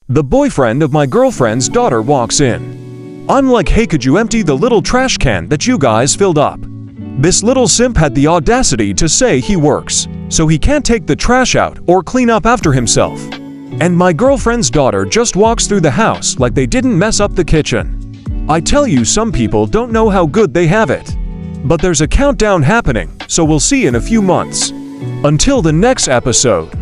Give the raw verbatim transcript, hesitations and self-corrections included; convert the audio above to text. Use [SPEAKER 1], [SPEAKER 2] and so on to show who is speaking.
[SPEAKER 1] The boyfriend of my girlfriend's daughter walks in. I'm like, hey, could you empty the little trash can that you guys filled up? This little simp had the audacity to say he works, so he can't take the trash out or clean up after himself. And my girlfriend's daughter just walks through the house like they didn't mess up the kitchen. I tell you, some people don't know how good they have it. But there's a countdown happening, so we'll see in a few months. Until the next episode.